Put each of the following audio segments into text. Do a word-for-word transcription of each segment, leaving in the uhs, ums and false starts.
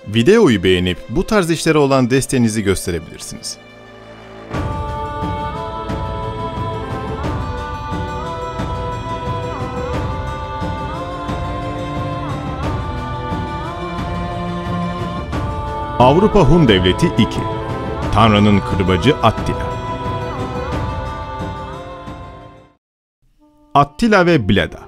Videoyu beğenip bu tarz işlere olan desteğinizi gösterebilirsiniz. Avrupa Hun Devleti iki. Tanrı'nın kırbacı Attila. Attila ve Bleda.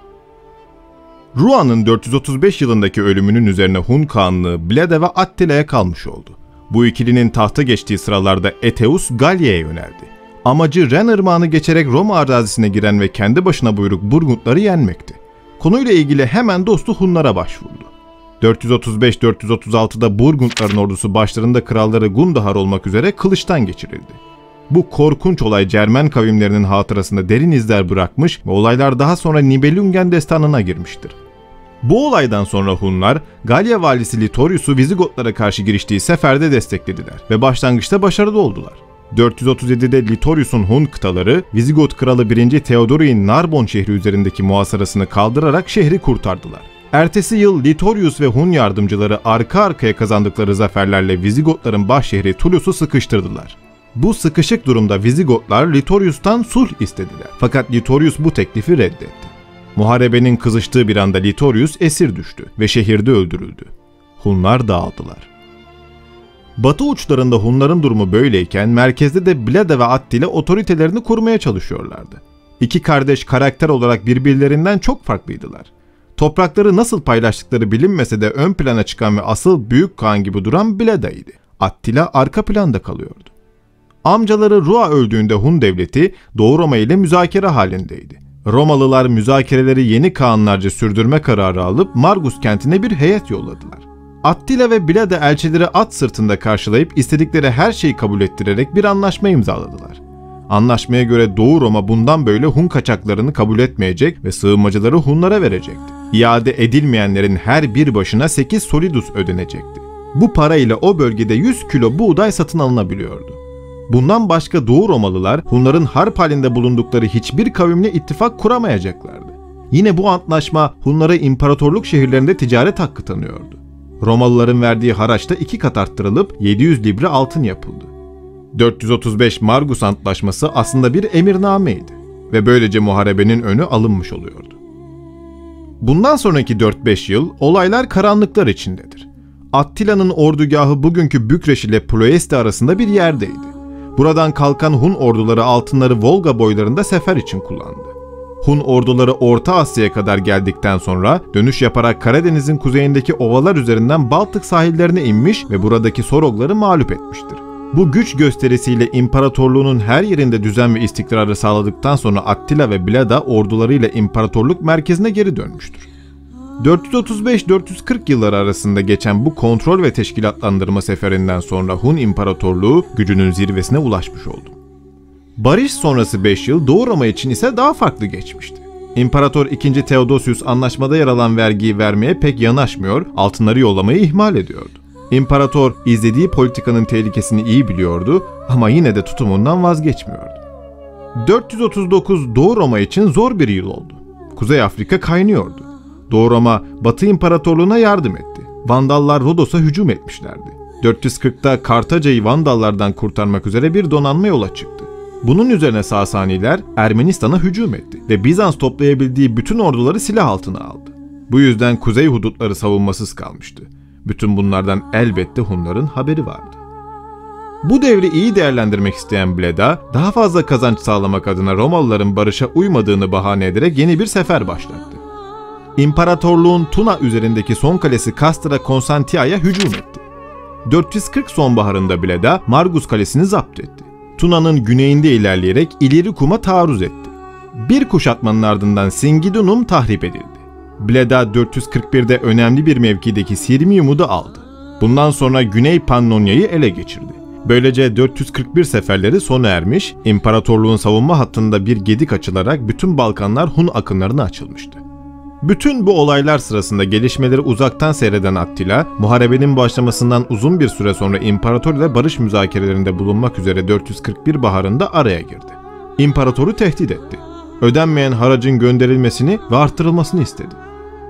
Ruan'ın dört yüz otuz beş yılındaki ölümünün üzerine Hun Kağanlığı Bleda ve Attila'ya kalmış oldu. Bu ikilinin tahta geçtiği sıralarda Eteus Galya'ya yöneldi. Amacı Ren Irmağı'nı geçerek Roma arazisine giren ve kendi başına buyruk Burgundları yenmekti. Konuyla ilgili hemen dostu Hunlara başvurdu. dört yüz otuz beş dört yüz otuz altıda Burgundların ordusu başlarında kralları Gundahar olmak üzere kılıçtan geçirildi. Bu korkunç olay Cermen kavimlerinin hatırasında derin izler bırakmış ve olaylar daha sonra Nibelungen destanına girmiştir. Bu olaydan sonra Hunlar, Galya valisi Litorius'u Vizigotlara karşı giriştiği seferde desteklediler ve başlangıçta başarılı oldular. dört yüz otuz yedide Litorius'un Hun kıtaları, Vizigot kralı birinci Theodoric'in Narbon şehri üzerindeki muhasarasını kaldırarak şehri kurtardılar. Ertesi yıl Litorius ve Hun yardımcıları arka arkaya kazandıkları zaferlerle Vizigotların başşehri Toulous'u sıkıştırdılar. Bu sıkışık durumda Vizigotlar Litorius'tan sulh istediler. Fakat Litorius bu teklifi reddetti. Muharebenin kızıştığı bir anda Litorius esir düştü ve şehirde öldürüldü. Hunlar dağıldılar. Batı uçlarında Hunların durumu böyleyken merkezde de Bleda ve Attila otoritelerini kurmaya çalışıyorlardı. İki kardeş karakter olarak birbirlerinden çok farklıydılar. Toprakları nasıl paylaştıkları bilinmese de ön plana çıkan ve asıl büyük kağan gibi duran Bleda'ydı. Attila arka planda kalıyordu. Amcaları Rua öldüğünde Hun devleti Doğu Roma ile müzakere halindeydi. Romalılar müzakereleri yeni kağanlarca sürdürme kararı alıp Margus kentine bir heyet yolladılar. Attila ve Bleda elçileri at sırtında karşılayıp istedikleri her şeyi kabul ettirerek bir anlaşma imzaladılar. Anlaşmaya göre Doğu Roma bundan böyle Hun kaçaklarını kabul etmeyecek ve sığınmacıları Hunlara verecekti. İade edilmeyenlerin her bir başına sekiz solidus ödenecekti. Bu parayla o bölgede yüz kilo buğday satın alınabiliyordu. Bundan başka Doğu Romalılar Hunların harp halinde bulundukları hiçbir kavimle ittifak kuramayacaklardı. Yine bu antlaşma Hunlara imparatorluk şehirlerinde ticaret hakkı tanıyordu. Romalıların verdiği haraçta iki kat arttırılıp yedi yüz libre altın yapıldı. dört yüz otuz beş Margus Antlaşması aslında bir emirnameydi ve böylece muharebenin önü alınmış oluyordu. Bundan sonraki dört beş yıl olaylar karanlıklar içindedir. Attila'nın ordugahı bugünkü Bükreş ile Ploesti arasında bir yerdeydi. Buradan kalkan Hun orduları altınları Volga boylarında sefer için kullandı. Hun orduları Orta Asya'ya kadar geldikten sonra dönüş yaparak Karadeniz'in kuzeyindeki ovalar üzerinden Baltık sahillerine inmiş ve buradaki Sorogları mağlup etmiştir. Bu güç gösterisiyle imparatorluğunun her yerinde düzen ve istikrarı sağladıktan sonra Attila ve Bleda ordularıyla imparatorluk merkezine geri dönmüştür. dört yüz otuz beş dört yüz kırk yılları arasında geçen bu kontrol ve teşkilatlandırma seferinden sonra Hun İmparatorluğu gücünün zirvesine ulaşmış oldu. Barış sonrası beş yıl Doğu Roma için ise daha farklı geçmişti. İmparator ikinci. Theodosius anlaşmada yer alan vergiyi vermeye pek yanaşmıyor, altınları yollamayı ihmal ediyordu. İmparator izlediği politikanın tehlikesini iyi biliyordu ama yine de tutumundan vazgeçmiyordu. dört yüz otuz dokuz Doğu Roma için zor bir yıl oldu. Kuzey Afrika kaynıyordu. Doğu Roma, Batı İmparatorluğu'na yardım etti. Vandallar Rodos'a hücum etmişlerdi. dört yüz kırkta Kartaca'yı Vandallardan kurtarmak üzere bir donanma yola çıktı. Bunun üzerine Sasaniler Ermenistan'a hücum etti ve Bizans toplayabildiği bütün orduları silah altına aldı. Bu yüzden kuzey hudutları savunmasız kalmıştı. Bütün bunlardan elbette Hunların haberi vardı. Bu devri iyi değerlendirmek isteyen Bleda, daha fazla kazanç sağlamak adına Romalıların barışa uymadığını bahane ederek yeni bir sefer başlattı. İmparatorluğun Tuna üzerindeki son kalesi Castra Constantia'ya hücum etti. dört yüz kırk sonbaharında Bleda Margus kalesini zapt etti. Tuna'nın güneyinde ilerleyerek İllyricum'a taarruz etti. Bir kuşatmanın ardından Singidunum tahrip edildi. Bleda dört yüz kırk birde önemli bir mevkideki Sirmium'u da aldı. Bundan sonra Güney Pannonya'yı ele geçirdi. Böylece dört yüz kırk bir seferleri sona ermiş, imparatorluğun savunma hattında bir gedik açılarak bütün Balkanlar Hun akınlarına açılmıştı. Bütün bu olaylar sırasında gelişmeleri uzaktan seyreden Attila, muharebenin başlamasından uzun bir süre sonra imparator ile barış müzakerelerinde bulunmak üzere dört yüz kırk bir baharında araya girdi. İmparatoru tehdit etti. Ödenmeyen haracın gönderilmesini ve arttırılmasını istedi.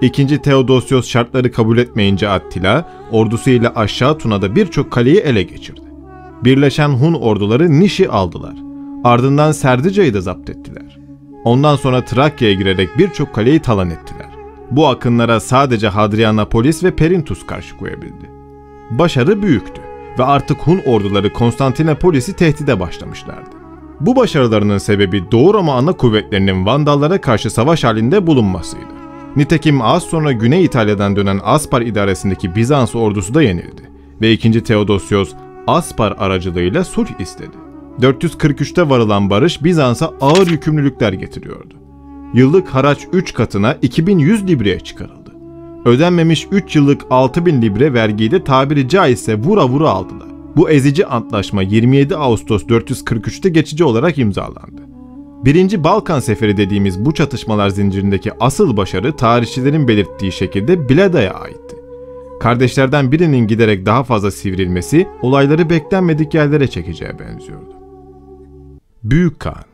İkinci Theodosios şartları kabul etmeyince Attila, ordusuyla aşağı Tuna'da birçok kaleyi ele geçirdi. Birleşen Hun orduları Niş'i aldılar. Ardından Serdica'yı da zapt ettiler. Ondan sonra Trakya'ya girerek birçok kaleyi talan ettiler. Bu akınlara sadece Hadrianapolis ve Perinthus karşı koyabildi. Başarı büyüktü ve artık Hun orduları Konstantinopolis'i tehdide başlamışlardı. Bu başarılarının sebebi Doğu Roma ana kuvvetlerinin Vandallara karşı savaş halinde bulunmasıydı. Nitekim az sonra Güney İtalya'dan dönen Aspar idaresindeki Bizans ordusu da yenildi ve ikinci Theodosios Aspar aracılığıyla sulh istedi. dört yüz kırk üçte varılan barış Bizans'a ağır yükümlülükler getiriyordu. Yıllık haraç üç katına iki bin yüz libreye çıkarıldı. Ödenmemiş üç yıllık altı bin libre vergiyi de tabiri caizse vura vura aldılar. Bu ezici antlaşma yirmi yedi Ağustos dört yüz kırk üçte geçici olarak imzalandı. Birinci Balkan Seferi dediğimiz bu çatışmalar zincirindeki asıl başarı tarihçilerin belirttiği şekilde Bleda'ya aitti. Kardeşlerden birinin giderek daha fazla sivrilmesi olayları beklenmedik yerlere çekeceğe benziyordu. Büyük Kağan.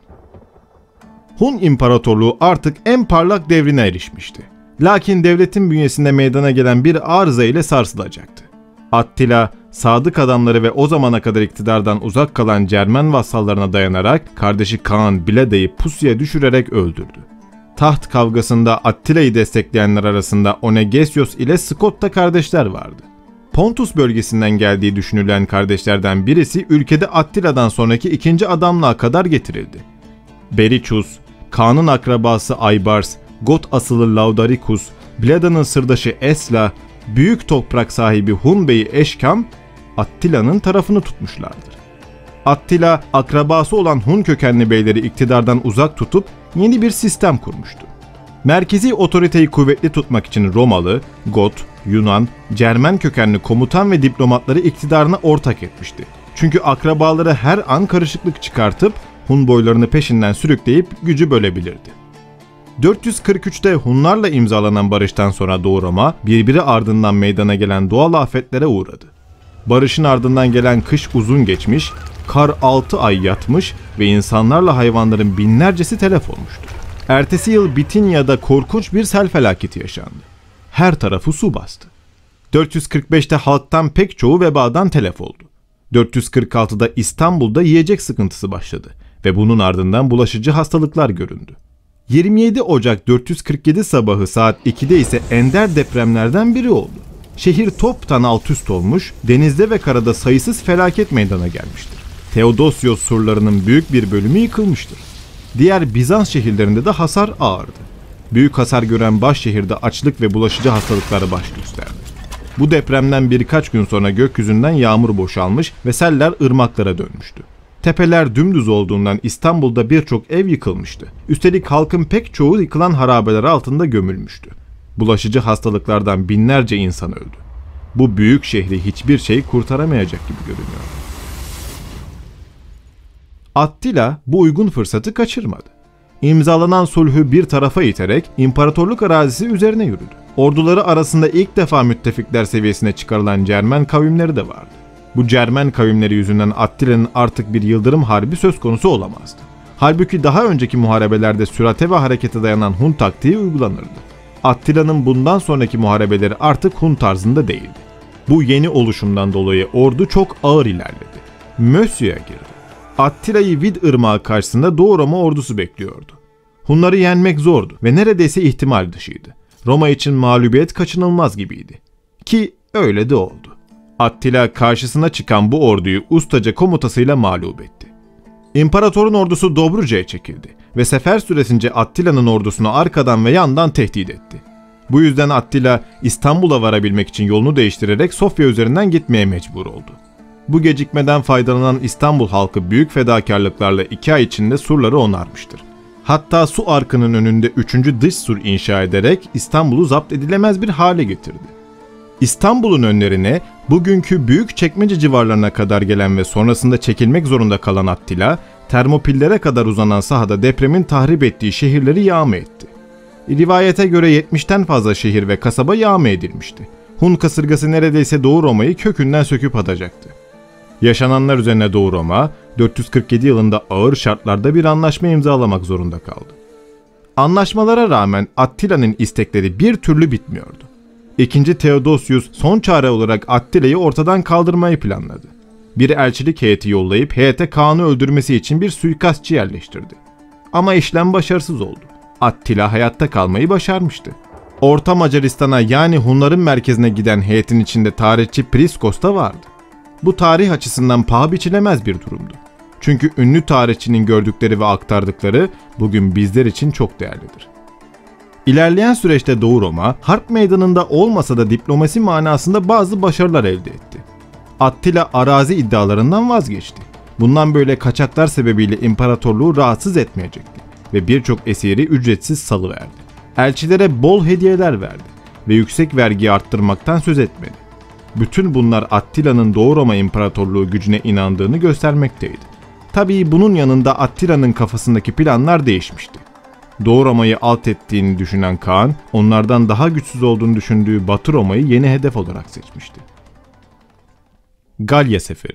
Hun İmparatorluğu artık en parlak devrine erişmişti. Lakin devletin bünyesinde meydana gelen bir arıza ile sarsılacaktı. Attila, sadık adamları ve o zamana kadar iktidardan uzak kalan Cermen vassallarına dayanarak kardeşi Kaan Bleda'yı pusuya düşürerek öldürdü. Taht kavgasında Attila'yı destekleyenler arasında Onegesios ile Skotta kardeşler vardı. Pontus bölgesinden geldiği düşünülen kardeşlerden birisi ülkede Attila'dan sonraki ikinci adamlığa kadar getirildi. Bericus, Kaan'ın akrabası Aybars, Got asıllı Laudaricus, Bleda'nın sırdaşı Esla, büyük toprak sahibi Hun beyi Eşkam, Attila'nın tarafını tutmuşlardır. Attila, akrabası olan Hun kökenli beyleri iktidardan uzak tutup yeni bir sistem kurmuştu. Merkezi otoriteyi kuvvetli tutmak için Romalı, Got, Yunan, Cermen kökenli komutan ve diplomatları iktidarına ortak etmişti. Çünkü akrabaları her an karışıklık çıkartıp Hun boylarını peşinden sürükleyip gücü bölebilirdi. dört yüz kırk üçte Hunlarla imzalanan barıştan sonra Doğu Roma birbiri ardından meydana gelen doğal afetlere uğradı. Barışın ardından gelen kış uzun geçmiş, kar altı ay yatmış ve insanlarla hayvanların binlercesi telef olmuştu. Ertesi yıl Bitinya'da korkunç bir sel felaketi yaşandı. Her tarafı su bastı. dört yüz kırk beşte halktan pek çoğu vebadan telef oldu. dört yüz kırk altıda İstanbul'da yiyecek sıkıntısı başladı ve bunun ardından bulaşıcı hastalıklar göründü. yirmi yedi Ocak dört yüz kırk yedi sabahı saat ikide ise ender depremlerden biri oldu. Şehir toptan alt üst olmuş, denizde ve karada sayısız felaket meydana gelmiştir. Theodosios surlarının büyük bir bölümü yıkılmıştır. Diğer Bizans şehirlerinde de hasar ağırdı. Büyük hasar gören başşehirde açlık ve bulaşıcı hastalıklara baş gösterdi. Bu depremden birkaç gün sonra gökyüzünden yağmur boşalmış ve seller ırmaklara dönmüştü. Tepeler dümdüz olduğundan İstanbul'da birçok ev yıkılmıştı. Üstelik halkın pek çoğu yıkılan harabeler altında gömülmüştü. Bulaşıcı hastalıklardan binlerce insan öldü. Bu büyük şehri hiçbir şey kurtaramayacak gibi görünüyor. Attila bu uygun fırsatı kaçırmadı. İmzalanan sulhü bir tarafa iterek imparatorluk arazisi üzerine yürüdü. Orduları arasında ilk defa müttefikler seviyesine çıkarılan Cermen kavimleri de vardı. Bu Cermen kavimleri yüzünden Attila'nın artık bir yıldırım harbi söz konusu olamazdı. Halbuki daha önceki muharebelerde sürate ve harekete dayanan Hun taktiği uygulanırdı. Attila'nın bundan sonraki muharebeleri artık Hun tarzında değildi. Bu yeni oluşumdan dolayı ordu çok ağır ilerledi. Mösya'ya girdi. Attila'yı Vid Irmağı karşısında Doğu Roma ordusu bekliyordu. Hunları yenmek zordu ve neredeyse ihtimal dışıydı. Roma için mağlubiyet kaçınılmaz gibiydi. Ki öyle de oldu. Attila karşısına çıkan bu orduyu ustaca komutasıyla mağlup etti. İmparatorun ordusu Dobruca'ya çekildi ve sefer süresince Attila'nın ordusunu arkadan ve yandan tehdit etti. Bu yüzden Attila İstanbul'a varabilmek için yolunu değiştirerek Sofya üzerinden gitmeye mecbur oldu. Bu gecikmeden faydalanan İstanbul halkı büyük fedakarlıklarla iki ay içinde surları onarmıştır. Hatta su arkının önünde üçüncü dış sur inşa ederek İstanbul'u zapt edilemez bir hale getirdi. İstanbul'un önlerine bugünkü Büyükçekmece civarlarına kadar gelen ve sonrasında çekilmek zorunda kalan Attila, Termopillere kadar uzanan sahada depremin tahrip ettiği şehirleri yağma etti. Rivayete göre yetmişten fazla şehir ve kasaba yağma edilmişti. Hun kasırgası neredeyse Doğu Roma'yı kökünden söküp atacaktı. Yaşananlar üzerine Doğu Roma, dört yüz kırk yedi yılında ağır şartlarda bir anlaşma imzalamak zorunda kaldı. Anlaşmalara rağmen Attila'nın istekleri bir türlü bitmiyordu. İkinci Theodosius son çare olarak Attila'yı ortadan kaldırmayı planladı. Bir elçilik heyeti yollayıp heyete Kaan'ı öldürmesi için bir suikastçı yerleştirdi. Ama işlem başarısız oldu. Attila hayatta kalmayı başarmıştı. Orta Macaristan'a yani Hunların merkezine giden heyetin içinde tarihçi Priskos da vardı. Bu tarih açısından paha biçilemez bir durumdu. Çünkü ünlü tarihçinin gördükleri ve aktardıkları bugün bizler için çok değerlidir. İlerleyen süreçte Doğu Roma, harp meydanında olmasa da diplomasi manasında bazı başarılar elde etti. Attila arazi iddialarından vazgeçti. Bundan böyle kaçaklar sebebiyle imparatorluğu rahatsız etmeyecekti ve birçok esiri ücretsiz salıverdi. Elçilere bol hediyeler verdi ve yüksek vergiyi arttırmaktan söz etmedi. Bütün bunlar Attila'nın Doğu Roma İmparatorluğu gücüne inandığını göstermekteydi. Tabii bunun yanında Attila'nın kafasındaki planlar değişmişti. Doğu Roma'yı alt ettiğini düşünen Kaan, onlardan daha güçsüz olduğunu düşündüğü Batı Roma'yı yeni hedef olarak seçmişti. Galya Seferi.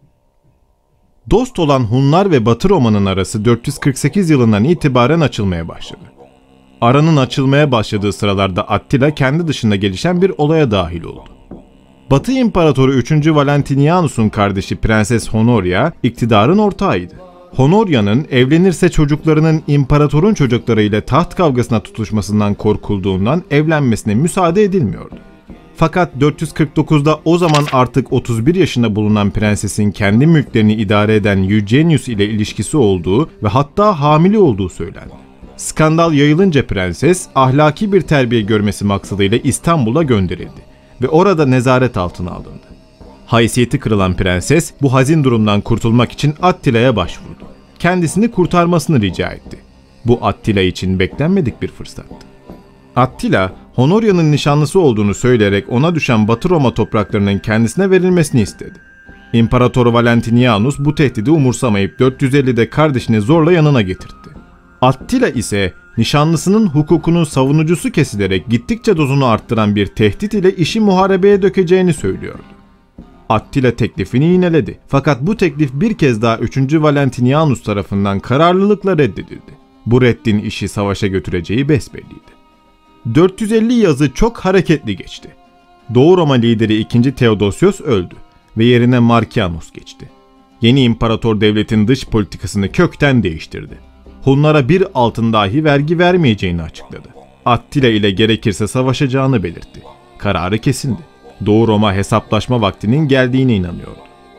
Dost olan Hunlar ve Batı Roma'nın arası dört yüz kırk sekiz yılından itibaren açılmaya başladı. Aranın açılmaya başladığı sıralarda Attila kendi dışında gelişen bir olaya dahil oldu. Batı İmparatoru üçüncü Valentinianus'un kardeşi Prenses Honoria iktidarın ortağıydı. Honoria'nın evlenirse çocuklarının imparatorun çocuklarıyla taht kavgasına tutuşmasından korkulduğundan evlenmesine müsaade edilmiyordu. Fakat dört yüz kırk dokuzda o zaman artık otuz bir yaşında bulunan prensesin kendi mülklerini idare eden Eugenius ile ilişkisi olduğu ve hatta hamile olduğu söylendi. Skandal yayılınca prenses ahlaki bir terbiye görmesi maksadıyla İstanbul'a gönderildi ve orada nezaret altına alındı. Haysiyeti kırılan prenses bu hazin durumdan kurtulmak için Attila'ya başvurdu. Kendisini kurtarmasını rica etti. Bu Attila için beklenmedik bir fırsattı. Attila, Honoria'nın nişanlısı olduğunu söyleyerek ona düşen Batı Roma topraklarının kendisine verilmesini istedi. İmparator Valentinianus bu tehdidi umursamayıp dört yüz ellide kardeşini zorla yanına getirtti. Attila ise nişanlısının hukukunun savunucusu kesilerek gittikçe dozunu arttıran bir tehdit ile işi muharebeye dökeceğini söylüyordu. Attila teklifini yineledi. Fakat bu teklif bir kez daha üçüncü Valentinianus tarafından kararlılıkla reddedildi. Bu reddin işi savaşa götüreceği besbelliydi. dört yüz elli yazı çok hareketli geçti. Doğu Roma lideri ikinci Theodosius öldü ve yerine Markianos geçti. Yeni imparator devletin dış politikasını kökten değiştirdi. Hunlara bir altın dahi vergi vermeyeceğini açıkladı. Attila ile gerekirse savaşacağını belirtti. Kararı kesindi. Doğu Roma hesaplaşma vaktinin geldiğine inanıyordu.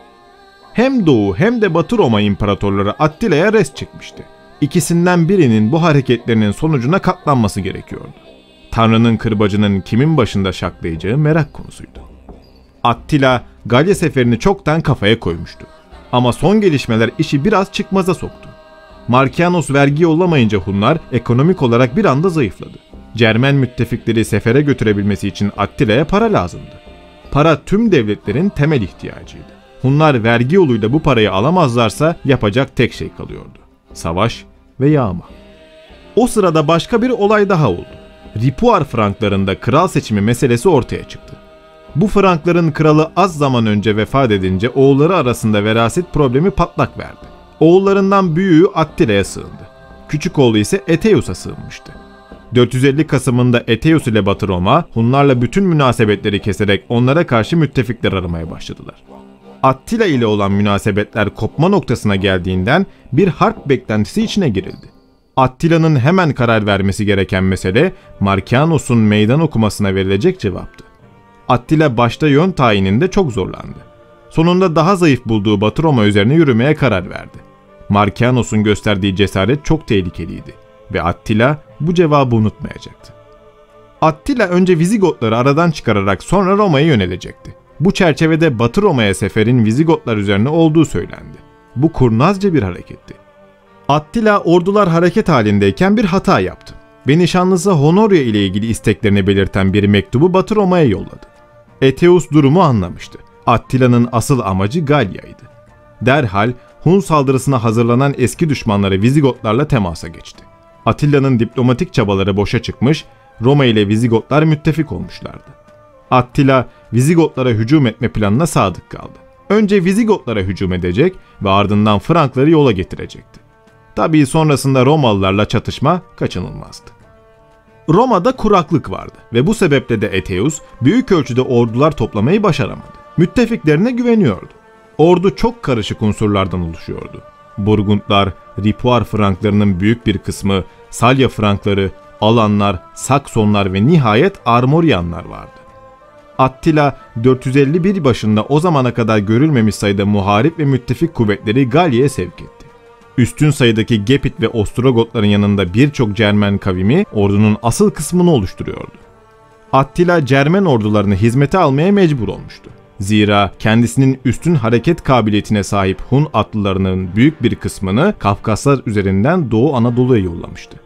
Hem Doğu hem de Batı Roma imparatorları Attila'ya res çekmişti. İkisinden birinin bu hareketlerinin sonucuna katlanması gerekiyordu. Tanrı'nın kırbacının kimin başında şaklayacağı merak konusuydu. Attila, Galya seferini çoktan kafaya koymuştu. Ama son gelişmeler işi biraz çıkmaza soktu. Markianos vergi yollamayınca Hunlar ekonomik olarak bir anda zayıfladı. Cermen müttefikleri sefere götürebilmesi için Attila'ya para lazımdı. Para tüm devletlerin temel ihtiyacıydı. Hunlar vergi yoluyla bu parayı alamazlarsa yapacak tek şey kalıyordu: savaş ve yağma. O sırada başka bir olay daha oldu. Ripuar Franklarında kral seçimi meselesi ortaya çıktı. Bu Frankların kralı az zaman önce vefat edince oğulları arasında veraset problemi patlak verdi. Oğullarından büyüğü Attila'ya sığındı. Küçük oğlu ise Eteus'a sığınmıştı. dört yüz elli Kasım'ında Eteus ile Batı Roma, Hunlarla bütün münasebetleri keserek onlara karşı müttefikler aramaya başladılar. Attila ile olan münasebetler kopma noktasına geldiğinden bir harp beklentisi içine girildi. Attila'nın hemen karar vermesi gereken mesele Markianos'un meydan okumasına verilecek cevaptı. Attila başta yön tayininde çok zorlandı. Sonunda daha zayıf bulduğu Batı Roma üzerine yürümeye karar verdi. Markianos'un gösterdiği cesaret çok tehlikeliydi ve Attila bu cevabı unutmayacaktı. Attila önce Vizigotları aradan çıkararak sonra Roma'ya yönelecekti. Bu çerçevede Batı Roma'ya seferin Vizigotlar üzerine olduğu söylendi. Bu kurnazca bir hareketti. Attila ordular hareket halindeyken bir hata yaptı ve nişanlısı Honoria ile ilgili isteklerini belirten bir mektubu Batı Roma'ya yolladı. Eteus durumu anlamıştı. Attila'nın asıl amacı Galya'ydı. Derhal Hun saldırısına hazırlanan eski düşmanları Vizigotlarla temasa geçti. Attila'nın diplomatik çabaları boşa çıkmış, Roma ile Vizigotlar müttefik olmuşlardı. Attila, Vizigotlara hücum etme planına sadık kaldı. Önce Vizigotlara hücum edecek ve ardından Frankları yola getirecekti. Tabii sonrasında Romalılarla çatışma kaçınılmazdı. Roma'da kuraklık vardı ve bu sebeple de Eteus büyük ölçüde ordular toplamayı başaramadı. Müttefiklerine güveniyordu. Ordu çok karışık unsurlardan oluşuyordu. Burgundlar, Ripuar Franklarının büyük bir kısmı, Salya Frankları, Alanlar, Saksonlar ve nihayet Armorianlar vardı. Attila dört yüz elli bir başında o zamana kadar görülmemiş sayıda muharip ve müttefik kuvvetleri Galya'ya sevk etti. Üstün sayıdaki Gepit ve Ostrogotların yanında birçok Cermen kavimi ordunun asıl kısmını oluşturuyordu. Attila Cermen ordularını hizmete almaya mecbur olmuştu. Zira kendisinin üstün hareket kabiliyetine sahip Hun atlılarının büyük bir kısmını Kafkaslar üzerinden Doğu Anadolu'ya yollamıştı.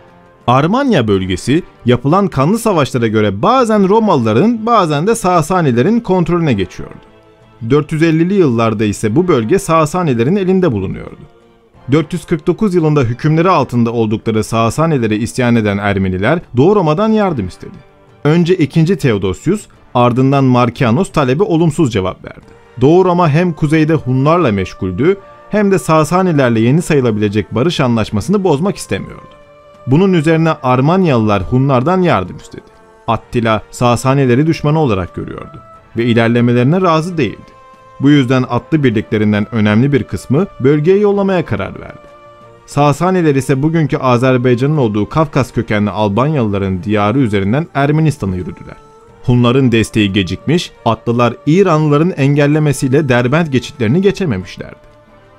Armanya bölgesi yapılan kanlı savaşlara göre bazen Romalıların bazen de Sasanilerin kontrolüne geçiyordu. dört yüz ellili yıllarda ise bu bölge Sasanilerin elinde bulunuyordu. dört yüz kırk dokuz yılında hükümleri altında oldukları Sasanilere isyan eden Ermeniler Doğu Roma'dan yardım istedi. Önce ikinci Theodosius, ardından Markianos talebe olumsuz cevap verdi. Doğu Roma hem kuzeyde Hunlarla meşguldü hem de Sasanilerle yeni sayılabilecek barış anlaşmasını bozmak istemiyordu. Bunun üzerine Armanyalılar Hunlardan yardım istedi. Attila Sasanileri düşmanı olarak görüyordu ve ilerlemelerine razı değildi. Bu yüzden atlı birliklerinden önemli bir kısmı bölgeye yollamaya karar verdi. Sasaniler ise bugünkü Azerbaycan'ın olduğu Kafkas kökenli Albanyalıların diyarı üzerinden Ermenistan'a yürüdüler. Hunların desteği gecikmiş, atlılar İranlıların engellemesiyle Derbent geçitlerini geçememişlerdi.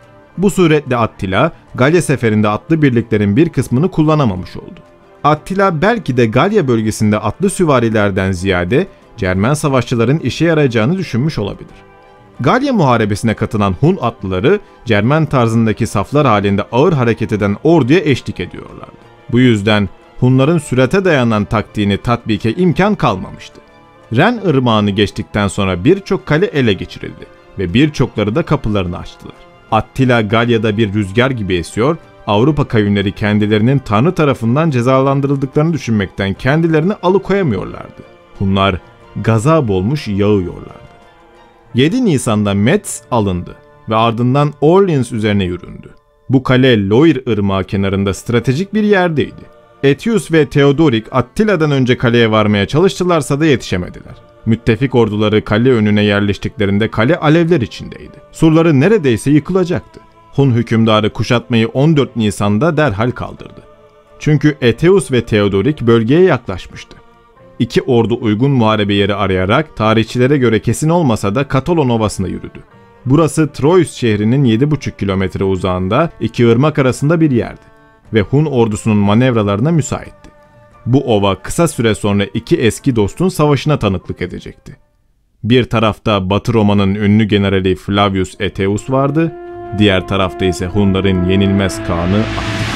Bu suretle Attila, Galya seferinde atlı birliklerin bir kısmını kullanamamış oldu. Attila belki de Galya bölgesinde atlı süvarilerden ziyade Cermen savaşçıların işe yarayacağını düşünmüş olabilir. Galya muharebesine katılan Hun atlıları Cermen tarzındaki saflar halinde ağır hareket eden orduya eşlik ediyorlardı. Bu yüzden Hunların sürate dayanan taktiğini tatbike imkan kalmamıştı. Ren ırmağını geçtikten sonra birçok kale ele geçirildi ve birçokları da kapılarını açtılar. Attila Galya'da bir rüzgar gibi esiyor, Avrupa kavimleri kendilerinin Tanrı tarafından cezalandırıldıklarını düşünmekten kendilerini alıkoyamıyorlardı. Hunlar gazap olmuş yağıyorlardı. yedi Nisan'da Metz alındı ve ardından Orleans üzerine yüründü. Bu kale Loire ırmağı kenarında stratejik bir yerdeydi. Eteus ve Theodorik Attila'dan önce kaleye varmaya çalıştılarsa da yetişemediler. Müttefik orduları kale önüne yerleştiklerinde kale alevler içindeydi. Surları neredeyse yıkılacaktı. Hun hükümdarı kuşatmayı on dört Nisan'da derhal kaldırdı. Çünkü Eteus ve Theodorik bölgeye yaklaşmıştı. İki ordu uygun muharebe yeri arayarak tarihçilere göre kesin olmasa da Katalon Ovası'na yürüdü. Burası Troyes şehrinin yedi buçuk kilometre uzağında iki ırmak arasında bir yerdi ve Hun ordusunun manevralarına müsaitti. Bu ova kısa süre sonra iki eski dostun savaşına tanıklık edecekti. Bir tarafta Batı Roma'nın ünlü generali Flavius Eteus vardı, diğer tarafta ise Hunların yenilmez Kağan'ı Attila.